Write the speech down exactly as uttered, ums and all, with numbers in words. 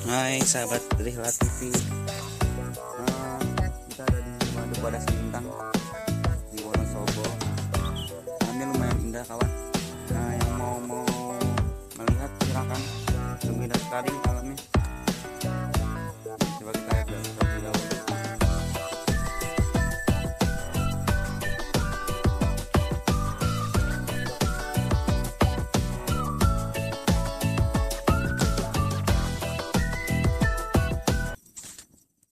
Hai sahabat Rihla T V. Nah, kita ada di Waduk Wadas Bintang di Wonosobo. Ini lumayan indah kawan. Nah, yang mau mau melihat silakan. Indah sekali alamnya.